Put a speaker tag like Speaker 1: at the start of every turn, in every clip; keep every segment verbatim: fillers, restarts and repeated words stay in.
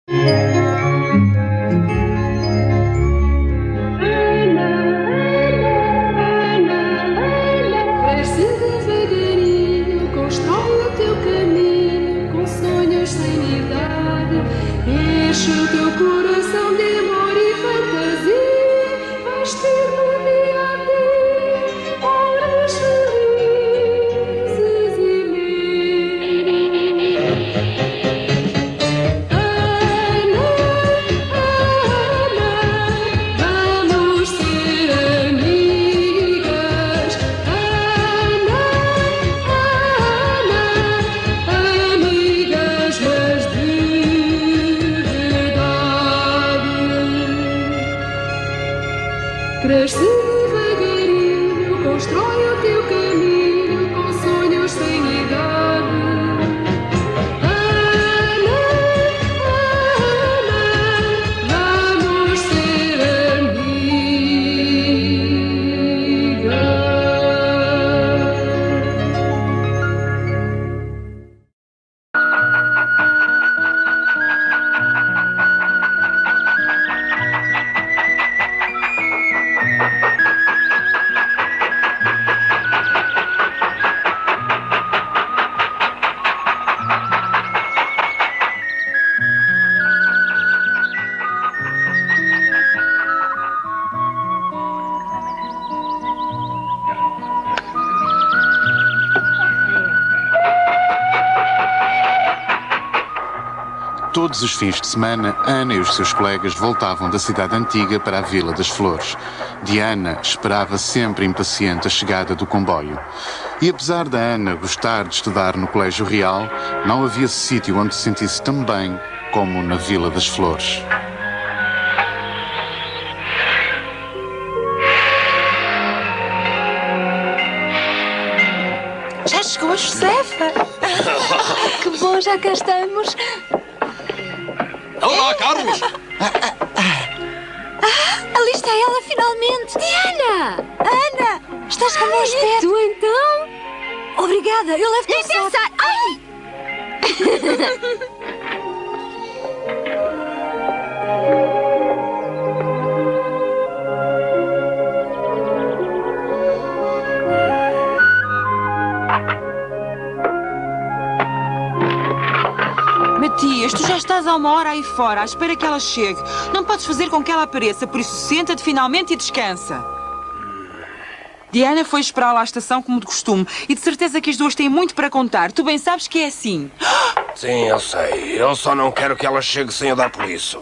Speaker 1: Cresce devagarinho, constrói o teu caminho com sonhos sem idade. Ana, Ana, vamos ser amigas.
Speaker 2: Todos os fins de semana, Ana e os seus colegas voltavam da cidade antiga para a Vila das Flores. Diana esperava sempre impaciente a chegada do comboio. E apesar da Ana gostar de estudar no Colégio Real, não havia sítio onde se sentisse tão bem como na Vila das Flores.
Speaker 3: Já chegou a Josefa! Que bom, já cá estamos!
Speaker 4: Olá, Carlos!
Speaker 3: Ah, ali está ela, finalmente! Diana! Ana! Estás com bom aspecto!
Speaker 1: Tu então?
Speaker 3: Obrigada, eu levo-te
Speaker 1: Nem
Speaker 3: um saco.
Speaker 1: pensar! Ai!
Speaker 5: Matias, tu já estás há uma hora aí fora, à espera que ela chegue. Não podes fazer com que ela apareça, por isso senta-te finalmente e descansa. Diana foi esperá-la à estação como de costume e de certeza que as duas têm muito para contar. Tu bem sabes que é assim.
Speaker 4: Sim, eu sei. Eu só não quero que ela chegue sem eu dar por isso.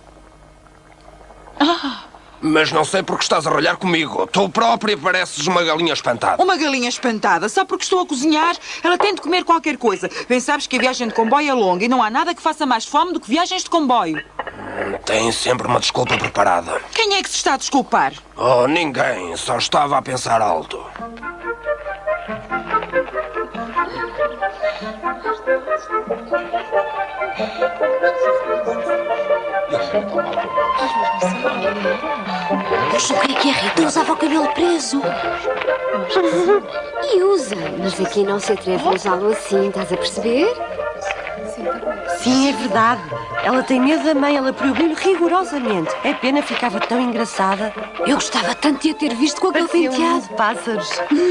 Speaker 5: Ah.
Speaker 4: Mas não sei porque estás a ralhar comigo. Tu própria pareces uma galinha espantada.
Speaker 5: Uma galinha espantada. Só porque estou a cozinhar, ela tem de comer qualquer coisa. Bem sabes que a viagem de comboio é longa e não há nada que faça mais fome do que viagens de comboio.
Speaker 4: Tem sempre uma desculpa preparada.
Speaker 5: Quem é que se está a desculpar?
Speaker 4: Oh, ninguém. Só estava a pensar alto.
Speaker 3: Eu julguei que a Rita usava o cabelo preso.
Speaker 1: E usa, mas aqui não se atreve a usá-lo assim, estás a perceber?
Speaker 6: Sim, é verdade. Ela tem medo da mãe, ela proibiu-lhe rigorosamente. É pena, ficava tão engraçada.
Speaker 3: Eu gostava tanto de a ter visto com aquele penteado.
Speaker 6: Pássaros.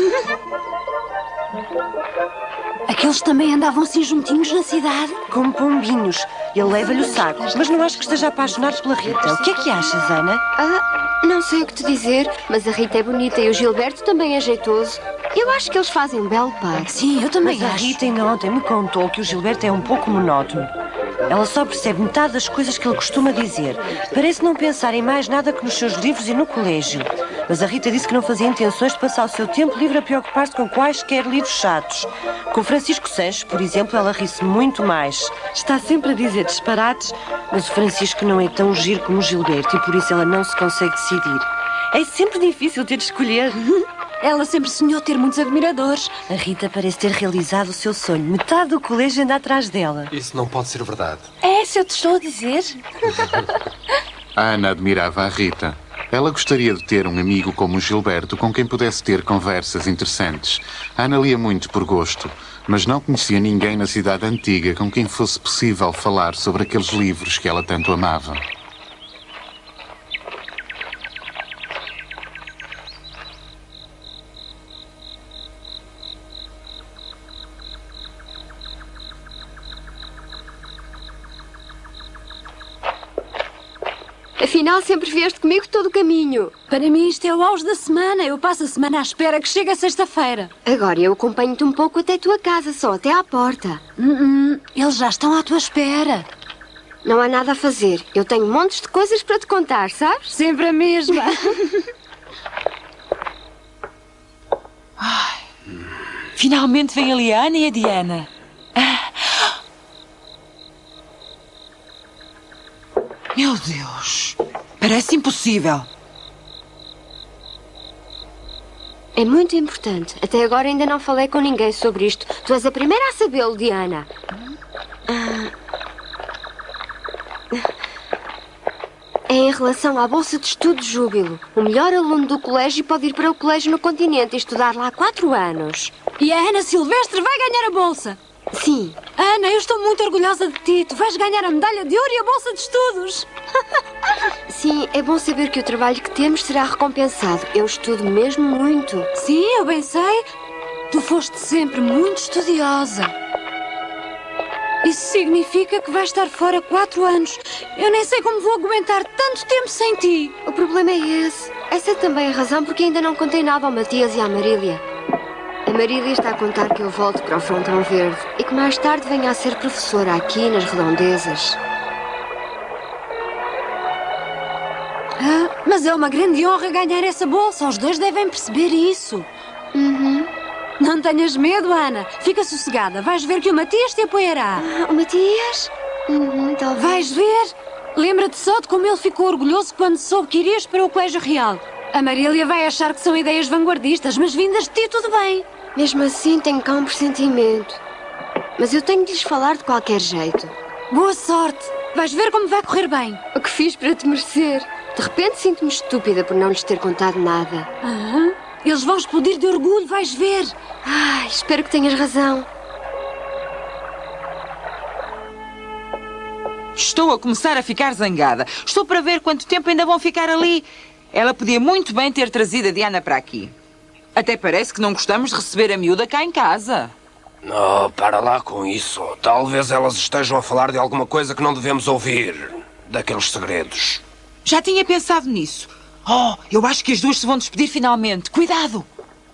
Speaker 3: Aqueles também andavam assim juntinhos na cidade?
Speaker 6: Como pombinhos. Ele leva-lhe o saco. Mas não acho que esteja apaixonado pela Rita. O que é que achas, Ana?
Speaker 1: Ah, não sei o que te dizer, mas a Rita é bonita e o Gilberto também é jeitoso. Eu acho que eles fazem um belo par.
Speaker 3: Sim, eu também
Speaker 6: Mas a
Speaker 3: acho.
Speaker 6: Rita ainda ontem me contou que o Gilberto é um pouco monótono. Ela só percebe metade das coisas que ele costuma dizer. Parece não pensar em mais nada que nos seus livros e no colégio. Mas a Rita disse que não fazia intenções de passar o seu tempo livre a preocupar-se com quaisquer livros chatos. Com Francisco Sanches, por exemplo, ela ri-se muito mais. Está sempre a dizer disparates, mas o Francisco não é tão giro como o Gilberto e por isso ela não se consegue decidir. É sempre difícil ter de escolher.
Speaker 3: Ela sempre sonhou ter muitos admiradores.
Speaker 6: A Rita parece ter realizado o seu sonho. Metade do colégio anda atrás dela.
Speaker 7: Isso não pode ser verdade.
Speaker 3: É, se eu te estou a dizer.
Speaker 2: A Ana admirava a Rita. Ela gostaria de ter um amigo como o Gilberto com quem pudesse ter conversas interessantes. A Ana lia muito por gosto. mas não conhecia ninguém na cidade antiga com quem fosse possível falar sobre aqueles livros que ela tanto amava.
Speaker 1: Afinal, sempre vieste comigo todo o caminho.
Speaker 3: Para mim isto é o auge da semana. Eu passo a semana à espera que chegue a sexta-feira.
Speaker 1: Agora eu acompanho-te um pouco até a tua casa, só até à porta.
Speaker 3: Hum, eles já estão à tua espera.
Speaker 1: Não há nada a fazer. Eu tenho montes de coisas para te contar, sabes?
Speaker 3: Sempre a mesma.
Speaker 5: Ai, finalmente vem ali a Ana e a Diana. Meu Deus, parece impossível.
Speaker 1: É muito importante. Até agora ainda não falei com ninguém sobre isto. Tu és a primeira a sabê-lo, Diana. Ah. É em relação à bolsa de estudo Júbilo. O melhor aluno do colégio pode ir para o colégio no continente e estudar lá quatro anos.
Speaker 3: E a Ana Silvestre vai ganhar a bolsa.
Speaker 1: Sim.
Speaker 3: Ana, eu estou muito orgulhosa de ti. Tu vais ganhar a medalha de ouro e a bolsa de estudos.
Speaker 1: Sim, é bom saber que o trabalho que temos será recompensado. Eu estudo mesmo muito.
Speaker 3: Sim, eu bem sei. Tu foste sempre muito estudiosa. Isso significa que vais estar fora quatro anos. Eu nem sei como vou aguentar tanto tempo sem ti.
Speaker 1: O problema é esse. Essa é também a razão porque ainda não contei nada ao Matias e à Marília. A Marília está a contar que eu volto para o Frontão Verde e que mais tarde venha a ser professora aqui nas redondezas.
Speaker 3: Ah, mas é uma grande honra ganhar essa bolsa. Os dois devem perceber isso.
Speaker 1: Uhum.
Speaker 3: Não tenhas medo, Ana. Fica sossegada. Vais ver que o Matias te apoiará.
Speaker 1: Ah, o Matias? Uhum, talvez.
Speaker 3: Vais ver. Lembra-te só de como ele ficou orgulhoso quando soube que irias para o Colégio Real. A Marília vai achar que são ideias vanguardistas, mas vindas de ti tudo bem.
Speaker 1: Mesmo assim, tenho cá um pressentimento. Mas eu tenho de lhes falar de qualquer jeito.
Speaker 3: Boa sorte. Vais ver como vai correr bem.
Speaker 1: O que fiz para te merecer? De repente sinto-me estúpida por não lhes ter contado nada.
Speaker 3: Aham. Eles vão explodir de orgulho, vais ver.
Speaker 1: Ai, espero que tenhas razão.
Speaker 5: Estou a começar a ficar zangada. Estou para ver quanto tempo ainda vão ficar ali. Ela podia muito bem ter trazido a Diana para aqui. Até parece que não gostamos de receber a miúda cá em casa.
Speaker 4: Não, para lá com isso. Talvez elas estejam a falar de alguma coisa que não devemos ouvir. Daqueles segredos.
Speaker 5: Já tinha pensado nisso. Oh, eu acho que as duas se vão despedir finalmente. Cuidado!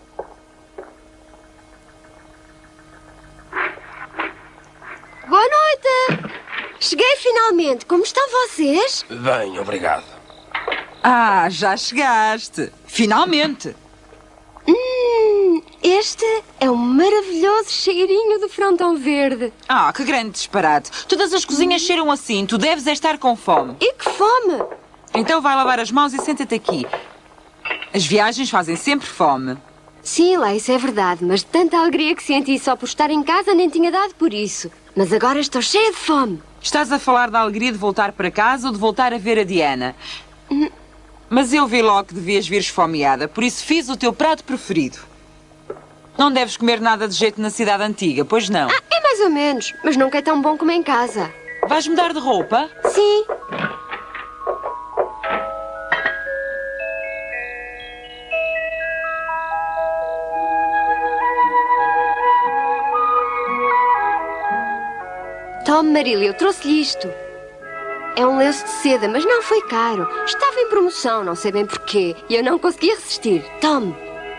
Speaker 1: Boa noite! Cheguei finalmente. Como estão vocês?
Speaker 4: Bem, obrigado.
Speaker 5: Ah, já chegaste. Finalmente.
Speaker 1: Hum, este é um maravilhoso cheirinho do Frontão Verde.
Speaker 5: Ah, que grande disparate. Todas as cozinhas cheiram assim. Tu deves é estar com fome.
Speaker 1: E que fome!
Speaker 5: Então vai lavar as mãos e senta-te aqui. As viagens fazem sempre fome.
Speaker 1: Sim, lá, isso é verdade. Mas de tanta alegria que senti só por estar em casa nem tinha dado por isso. Mas agora estou cheia de fome.
Speaker 5: Estás a falar da alegria de voltar para casa ou de voltar a ver a Diana? Hum. Mas eu vi logo que devias vir esfomeada, por isso fiz o teu prato preferido. Não deves comer nada de jeito na cidade antiga, pois não?
Speaker 1: Ah, é mais ou menos, mas nunca é tão bom como em casa.
Speaker 5: Vais mudar de roupa?
Speaker 1: Sim. Tome, Marília, eu trouxe-lhe isto. É um lenço de seda, mas não foi caro. Estava em promoção, não sei bem porquê. E eu não consegui resistir. Tome.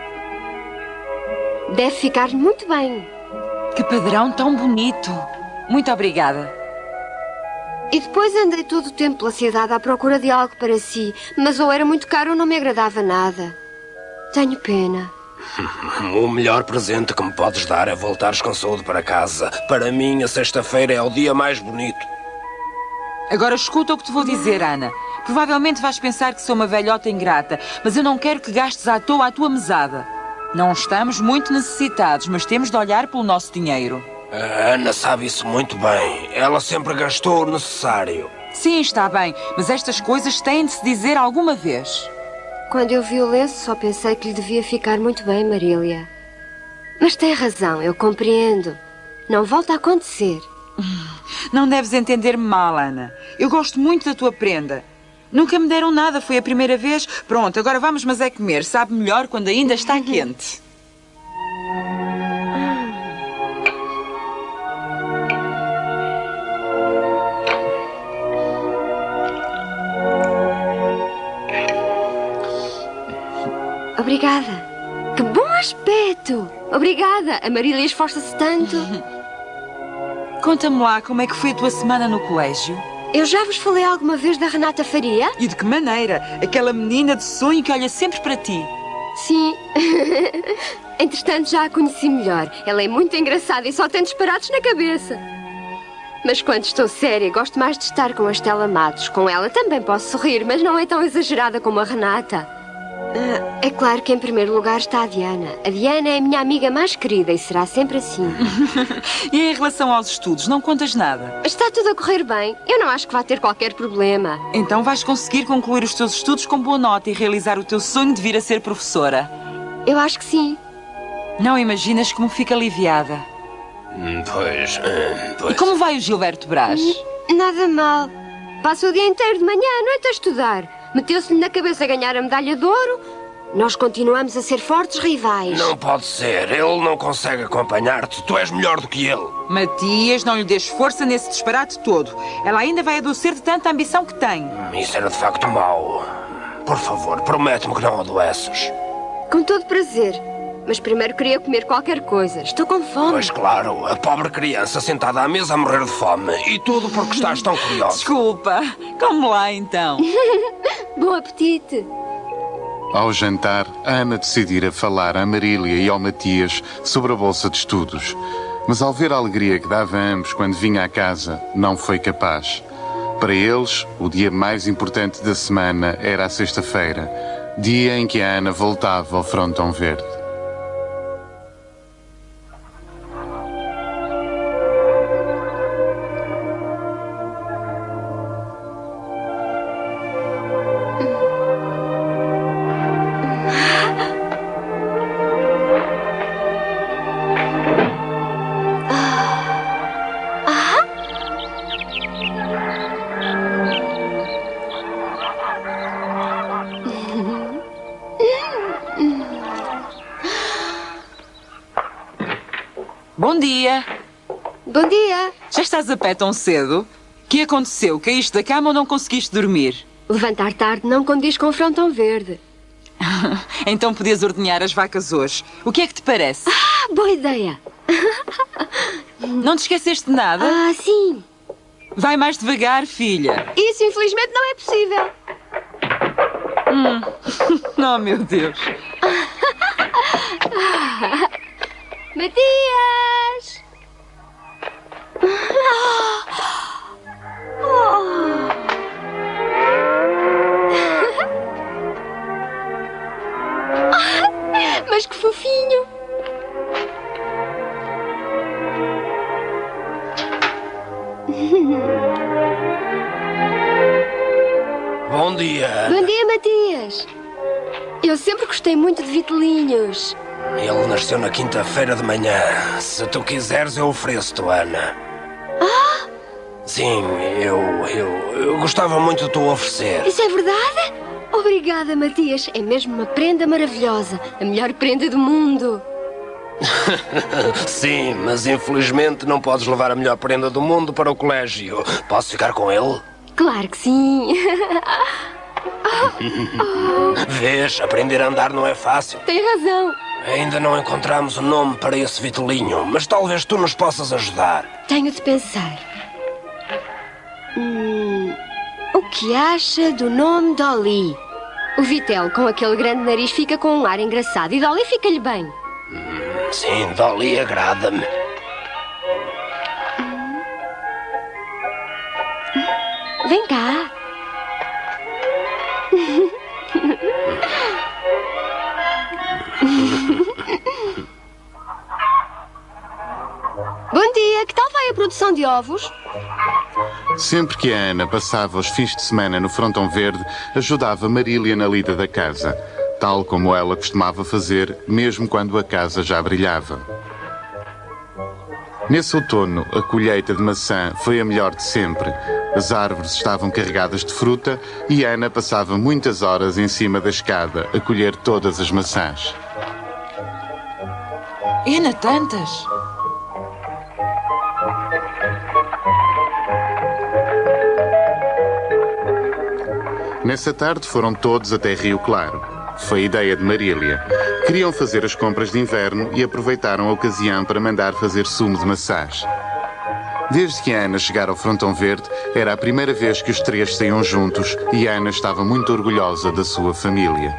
Speaker 1: Deve ficar muito bem.
Speaker 5: Que padrão tão bonito. Muito obrigada.
Speaker 1: E depois andei todo o tempo pela cidade à procura de algo para si. Mas ou era muito caro ou não me agradava nada. Tenho pena.
Speaker 4: O melhor presente que me podes dar é voltares com saúde para casa. Para mim, a sexta-feira é o dia mais bonito.
Speaker 5: Agora escuta o que te vou dizer, Ana. Provavelmente vais pensar que sou uma velhota ingrata, mas eu não quero que gastes à toa a tua mesada. Não estamos muito necessitados, mas temos de olhar pelo nosso dinheiro.
Speaker 4: A Ana sabe isso muito bem. Ela sempre gastou o necessário.
Speaker 5: Sim, está bem, mas estas coisas têm de se dizer alguma vez.
Speaker 1: Quando eu vi o lenço, só pensei que lhe devia ficar muito bem, Marília. Mas tem razão, eu compreendo. Não volta a acontecer.
Speaker 5: Não deves entender-me mal, Ana. Eu gosto muito da tua prenda. Nunca me deram nada, foi a primeira vez. Pronto, agora vamos, mas é comer. Sabe melhor quando ainda está quente.
Speaker 1: Obrigada. Que bom aspecto! Obrigada. A Marília esforça-se tanto.
Speaker 5: Conta-me lá como é que foi a tua semana no colégio.
Speaker 1: Eu já vos falei alguma vez da Renata Faria?
Speaker 5: E de que maneira? Aquela menina de sonho que olha sempre para ti.
Speaker 1: Sim. Entretanto, já a conheci melhor. Ela é muito engraçada e só tem disparados na cabeça. Mas quando estou séria, gosto mais de estar com a Estela Matos. Com ela também posso sorrir, mas não é tão exagerada como a Renata. Uh, é claro que em primeiro lugar está a Diana. A Diana é a minha amiga mais querida e será sempre assim.
Speaker 5: E em relação aos estudos, não contas nada?
Speaker 1: Está tudo a correr bem. Eu não acho que vá ter qualquer problema.
Speaker 5: Então vais conseguir concluir os teus estudos com boa nota e realizar o teu sonho de vir a ser professora?
Speaker 1: Eu acho que sim.
Speaker 5: Não imaginas como fico aliviada?
Speaker 4: Pois, pois.
Speaker 5: E como vai o Gilberto Brás?
Speaker 1: Nada mal. Passa o dia inteiro de manhã à noite a estudar. Meteu-se-lhe na cabeça ganhar a medalha de ouro. Nós continuamos a ser fortes rivais.
Speaker 4: Não pode ser. Ele não consegue acompanhar-te. Tu és melhor do que ele.
Speaker 5: Matias, não lhe des força nesse disparate todo. Ela ainda vai adoecer de tanta ambição que tem.
Speaker 4: Isso era de facto mau. Por favor, promete-me que não adoeces.
Speaker 1: Com todo prazer. Mas primeiro queria comer qualquer coisa. Estou com fome.
Speaker 4: Pois claro, a pobre criança sentada à mesa a morrer de fome. E tudo porque estás tão curioso.
Speaker 5: Desculpa. Come lá, então.
Speaker 1: Bom apetite.
Speaker 2: Ao jantar, a Ana decidira falar à Marília e ao Matias sobre a bolsa de estudos. Mas ao ver a alegria que dava a ambos quando vinha à casa, não foi capaz. Para eles, o dia mais importante da semana era a sexta-feira, dia em que a Ana voltava ao Frontão Verde.
Speaker 5: Bom dia.
Speaker 1: Bom dia.
Speaker 5: Já estás a pé tão cedo? O que aconteceu? Caíste da cama ou não conseguiste dormir?
Speaker 1: Levantar tarde não condiz com o Frontão Verde.
Speaker 5: Então podias ordenhar as vacas hoje. O que é que te parece?
Speaker 1: Ah, boa ideia.
Speaker 5: Não te esqueceste de nada?
Speaker 1: Ah, sim.
Speaker 5: Vai mais devagar, filha.
Speaker 1: Isso, infelizmente, não é possível.
Speaker 5: Hum. Oh, meu Deus.
Speaker 1: Matias! Mas que fofinho!
Speaker 4: Bom dia.
Speaker 1: Bom dia, Matias. Eu sempre gostei muito de vitelinhos.
Speaker 4: Ele nasceu na quinta-feira de manhã. Se tu quiseres, eu ofereço-te, Ana.
Speaker 1: Ah!
Speaker 4: Sim, eu, eu, eu gostava muito de te oferecer.
Speaker 1: Isso é verdade? Obrigada, Matias. É mesmo uma prenda maravilhosa. A melhor prenda do mundo.
Speaker 4: Sim, mas infelizmente não podes levar a melhor prenda do mundo para o colégio. Posso ficar com ele?
Speaker 1: Claro que sim.
Speaker 4: Vês, aprender a andar não é fácil.
Speaker 1: Tem razão.
Speaker 4: Ainda não encontramos o nome para esse vitelinho, mas talvez tu nos possas ajudar.
Speaker 1: Tenho de pensar. Hum, o que acha do nome Dolly? O Vitel, com aquele grande nariz, fica com um ar engraçado e Dolly fica-lhe bem.
Speaker 4: Hum, sim, Dolly agrada-me.
Speaker 1: Hum. Vem cá. Bom dia, que tal vai a produção de ovos?
Speaker 2: Sempre que a Ana passava os fins de semana no Frontão Verde, ajudava Marília na lida da casa. tal como ela costumava fazer, mesmo quando a casa já brilhava. Nesse outono, a colheita de maçã foi a melhor de sempre. As árvores estavam carregadas de fruta e Ana passava muitas horas em cima da escada a colher todas as maçãs.
Speaker 5: Ana, tantas!
Speaker 2: Nessa tarde foram todos até Rio Claro. Foi a ideia de Marília. Queriam fazer as compras de inverno e aproveitaram a ocasião para mandar fazer sumo de maçãs. Desde que a Ana chegara ao Frontão Verde, era a primeira vez que os três saíam juntos e a Ana estava muito orgulhosa da sua família.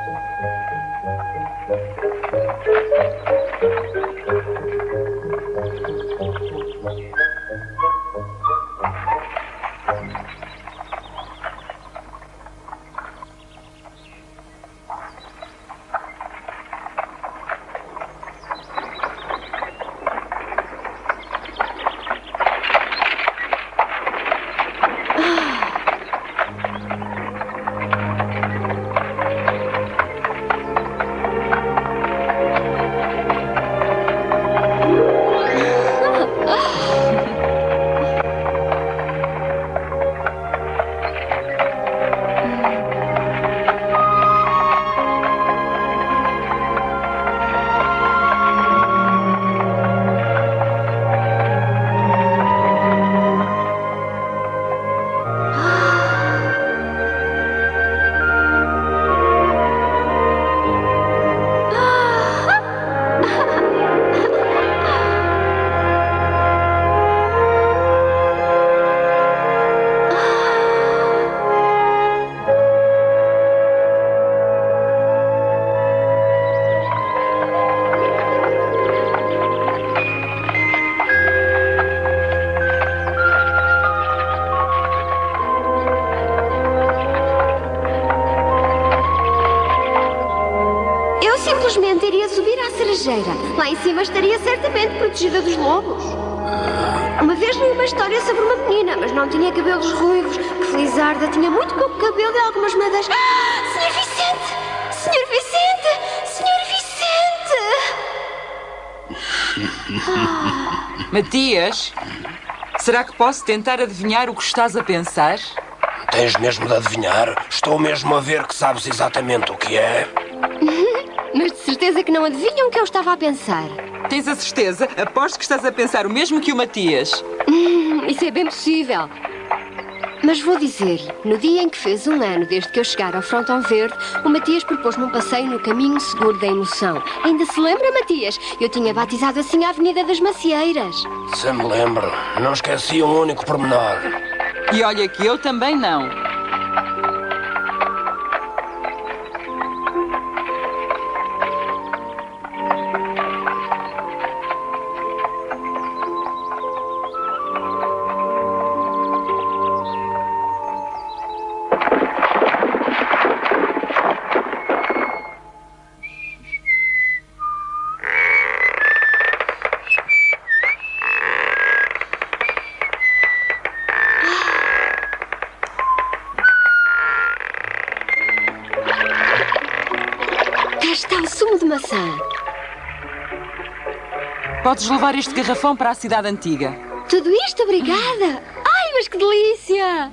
Speaker 1: Simplesmente iria subir à cerejeira. Lá em cima estaria certamente protegida dos lobos. Uma vez li uma história sobre uma menina, mas não tinha cabelos ruivos. Que felizarda, tinha muito pouco cabelo e algumas madas. Ah, senhor Vicente! senhor Vicente! senhor Vicente! Ah.
Speaker 5: Matias, será que posso tentar adivinhar o que estás a pensar?
Speaker 4: Tens mesmo de adivinhar? Estou mesmo a ver que sabes exatamente o que é.
Speaker 1: Mas de certeza que não adivinham o que eu estava a pensar.
Speaker 5: Tens a certeza? Aposto que estás a pensar o mesmo que o Matias.
Speaker 1: Hum, isso é bem possível. Mas vou dizer-lhe, no dia em que fez um ano desde que eu chegara ao Frontão Verde, o Matias propôs-me um passeio no caminho seguro da emoção. Ainda se lembra, Matias? Eu tinha batizado assim a Avenida das Macieiras.
Speaker 4: Se me lembro. Não esqueci um único pormenor.
Speaker 5: E olha que eu também não.
Speaker 1: Está o sumo de maçã.
Speaker 5: Podes levar este garrafão para a cidade antiga.
Speaker 1: Tudo isto? Obrigada. Ai, mas que delícia!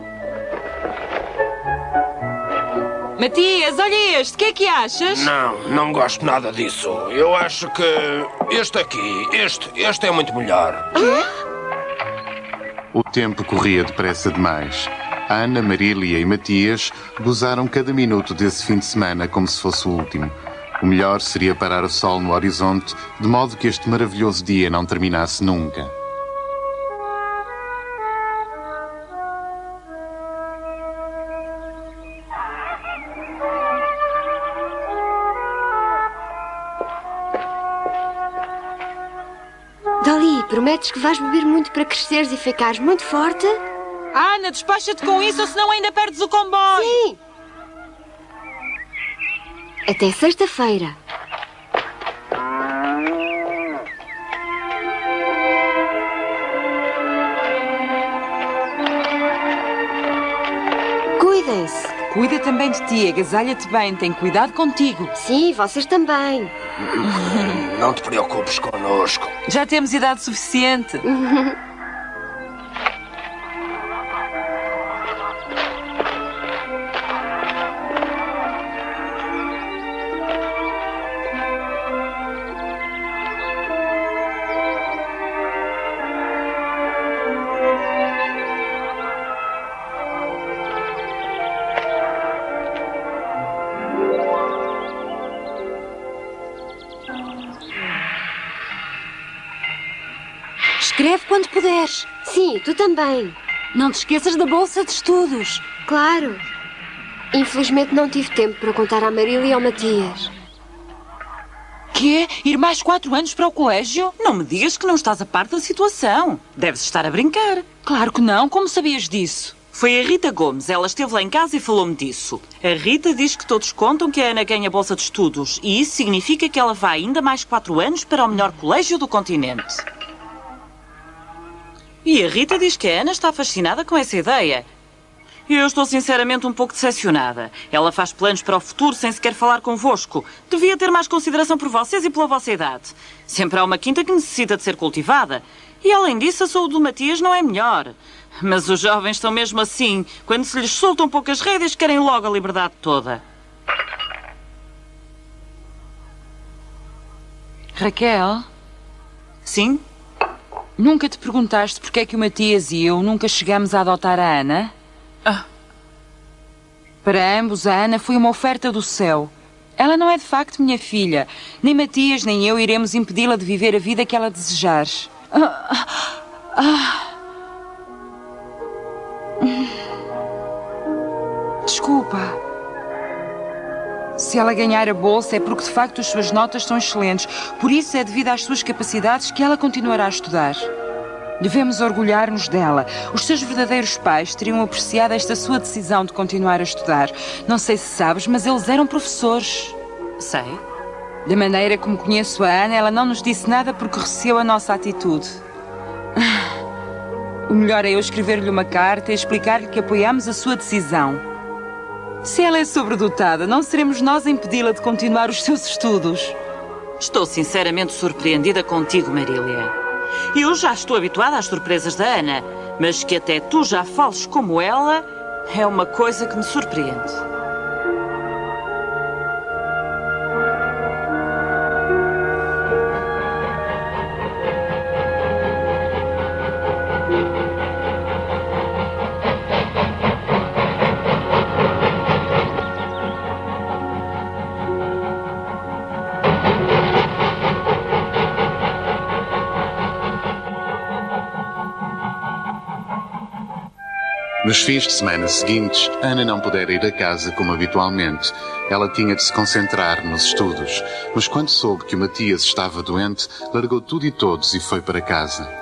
Speaker 5: Matias, olha este. O que é que achas?
Speaker 4: Não, não gosto nada disso. Eu acho que este aqui, este, este é muito melhor.
Speaker 1: Quê?
Speaker 2: O tempo corria depressa demais. Ana, Marília e Matias gozaram cada minuto desse fim de semana como se fosse o último. O melhor seria parar o sol no horizonte, de modo que este maravilhoso dia não terminasse nunca.
Speaker 1: Dolly, prometes que vais beber muito para cresceres e ficares muito forte?
Speaker 5: Ana, despacha-te com isso, ou senão ainda perdes o comboio.
Speaker 1: Sim! Até sexta-feira. Cuidem-se.
Speaker 5: Cuida também de ti, agasalha-te bem, tem cuidado contigo.
Speaker 1: Sim, vocês também.
Speaker 4: Não te preocupes connosco.
Speaker 5: Já temos idade suficiente.
Speaker 3: Escreve quando puderes.
Speaker 1: Sim, tu também.
Speaker 3: Não te esqueças da bolsa de estudos.
Speaker 1: Claro. Infelizmente não tive tempo para contar à Marília e ao Matias.
Speaker 5: Quê? Ir mais quatro anos para o colégio? Não me digas que não estás a par da situação. Deves estar a brincar. Claro que não. Como sabias disso? Foi a Rita Gomes. Ela esteve lá em casa e falou-me disso. A Rita diz que todos contam que a Ana ganha bolsa de estudos. E isso significa que ela vai ainda mais quatro anos para o melhor colégio do continente. E a Rita diz que a Ana está fascinada com essa ideia. E eu estou sinceramente um pouco decepcionada. Ela faz planos para o futuro sem sequer falar convosco. Devia ter mais consideração por vocês e pela vossa idade. Sempre há uma quinta que necessita de ser cultivada. E além disso, a saúde do Matias não é melhor. Mas os jovens estão mesmo assim. Quando se lhes soltam poucas rédeas, querem logo a liberdade toda. Raquel? Sim? Nunca te perguntaste porque é que o Matias e eu nunca chegamos a adotar a Ana? Ah. Para ambos, a Ana foi uma oferta do céu. Ela não é de facto minha filha. Nem Matias nem eu iremos impedi-la de viver a vida que ela desejar. Ah. Ah. Desculpa. Se ela ganhar a bolsa é porque de facto as suas notas são excelentes. Por isso é devido às suas capacidades que ela continuará a estudar. Devemos orgulhar-nos dela. Os seus verdadeiros pais teriam apreciado esta sua decisão de continuar a estudar. Não sei se sabes, mas eles eram professores. Sei. Da maneira como conheço a Ana, ela não nos disse nada porque recebeu a nossa atitude. O melhor é eu escrever-lhe uma carta e explicar-lhe que apoiamos a sua decisão. Se ela é sobredotada, não seremos nós a impedi-la de continuar os seus estudos. Estou sinceramente surpreendida contigo, Marília. Eu já estou habituada às surpresas da Ana, mas que até tu já fales como ela é uma coisa que me surpreende.
Speaker 2: Nos fins de semana seguintes, Ana não pudera ir a casa como habitualmente. Ela tinha de se concentrar nos estudos. Mas quando soube que o Matias estava doente, largou tudo e todos e foi para casa.